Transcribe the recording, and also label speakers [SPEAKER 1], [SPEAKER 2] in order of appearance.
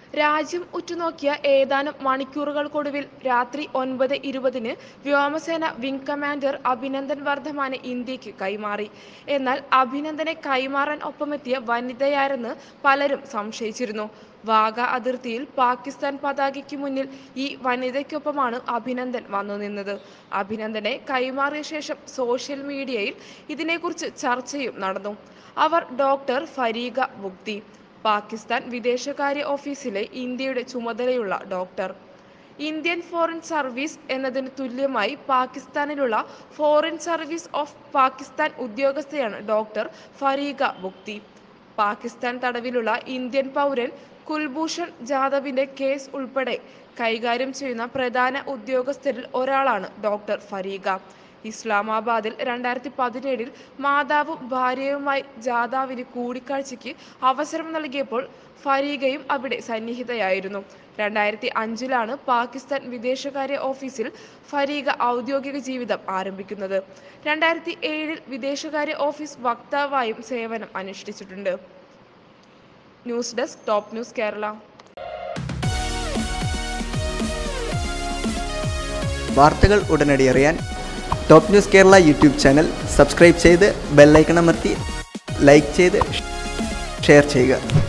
[SPEAKER 1] രാജ്യം ഉറ്റുനോക്കിയ ഏതാനും മണിക്കൂറുകൾക്കൊടുവിൽ രാത്രി 9:20 വ്യോമസേന വിംഗ് കമാൻഡർ അഭിനന്ദൻ വർദ്ധമാനെ ഇന്ത്യക്ക് കൈമാറി. എന്നാൽ അഭിനന്ദനെ കൈമാറാൻ ഒപ്പമെത്തിയ വനിതയാരെന്ന് പലരും സംശയിച്ചിരുന്നു. വാഗ അതിർത്തിയിൽ പാകിസ്ഥാൻ പതാകയ്ക്ക് മുന്നിൽ ഈ വനിതയ്ക്കൊപ്പമാണ് അഭിനന്ദൻ വന്നുനിന്നത്. അഭിനന്ദനെ കൈമാറിയ ശേഷം സോഷ്യൽ മീഡിയയിൽ ഇതിനെക്കുറിച്ച് ചർച്ചയും നടന്നു. അവർ ഡോക്ടർ ഫരീഗ ബുഗ്തി, പാകിസ്ഥാൻ വിദേശകാര്യ ഓഫീസിലെ ഇന്ത്യയുടെ ചുമതലയുള്ള ഡോക്ടർ. ഇന്ത്യൻ ഫോറിൻ സർവീസ് എന്നതിന് തുല്യമായി പാകിസ്ഥാനിലുള്ള ഫോറിൻ സർവീസ് ഓഫ് പാകിസ്ഥാൻ ഉദ്യോഗസ്ഥയാണ് ഡോക്ടർ ഫരീഗ ബുഗ്തി. പാകിസ്ഥാൻ തടവിലുള്ള ഇന്ത്യൻ പൗരൻ കുൽഭൂഷൺ ജാദവിന്റെ കേസ് ഉൾപ്പെടെ കൈകാര്യം ചെയ്യുന്ന പ്രധാന ഉദ്യോഗസ്ഥരിൽ ഒരാളാണ് ഡോക്ടർ ഫരീഗ. ഇസ്ലാമാബാദിൽ 2017 മാതാവും ഭാര്യയുമായി ജാദവിന് കൂടിക്കാഴ്ചയ്ക്ക് അവസരം നൽകിയപ്പോൾ ഫരീഗയും അവിടെ സന്നിഹിതയായിരുന്നു. 2005 പാകിസ്ഥാൻ വിദേശകാര്യ ഓഫീസിൽ ഫരീഗ ഔദ്യോഗിക ജീവിതം ആരംഭിക്കുന്നത്. 2007 വിദേശകാര്യ ഓഫീസ് വക്താവായും സേവനം അനുഷ്ഠിച്ചിട്ടുണ്ട്. News desk top news Kerala.
[SPEAKER 2] വാർത്തകൾ ഉടനടി അറിയാൻ top news Kerala YouTube channel subscribe ചെയ്ത് ബെല്ലൈക്കൺ അമർത്തി ലൈക്ക് ചെയ്ത് ഷെയർ ചെയ്യുക.